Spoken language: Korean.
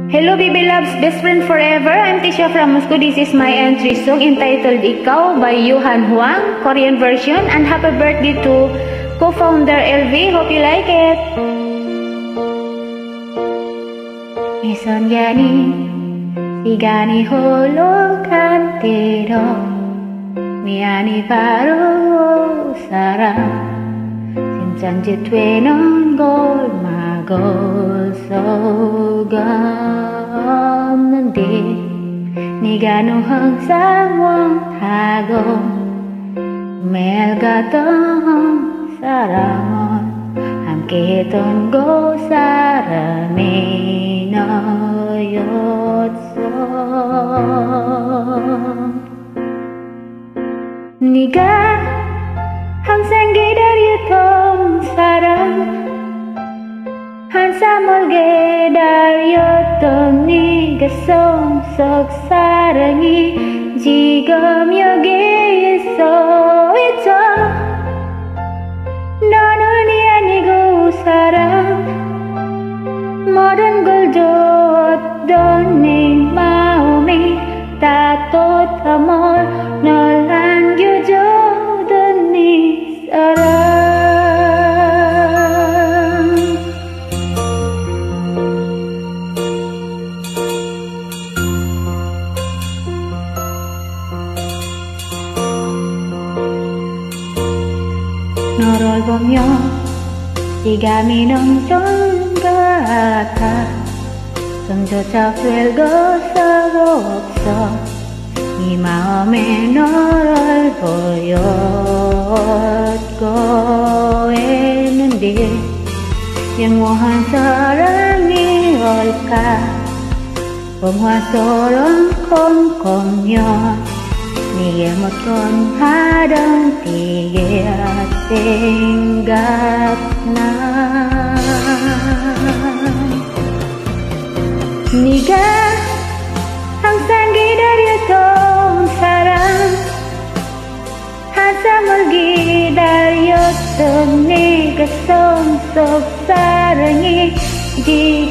Hello baby loves, best friend forever. I'm Tisha from Moscow. This is my entry song entitled Ikaw by Yuhan Huang, Korean version, and happy birthday to co-founder LV. Hope you like it. 이선간이 시간이 홀로 간 대로 미안이 바로 사랑 심장지 되는 걸 막을 수가 없는데 네가 너 항상 원하고 매일 가던 사랑은 함께했던 그 사람이 너였어. 네가 항상 기다렸던 사람 한참을 기다렸던 네가 손속 사랑이 지금 여기 있어 있죠. 너는 아니고 사랑 모든 걸 줬던 네 마음이 따뜻함을 널 안겨주던 네 사랑. 너를 보며 시간이 넘쳐온 것 같아. 숨조차 쉴 곳도 없어. 이 마음에 너를 보였고 했는데 영원한 사랑이 올까. 동화처럼 콩콩여 네게 묻곤 하던 네가 생각나. 네가 항상 기다렸던 사랑 한참을 기다렸던 네가 손속 사랑이 지금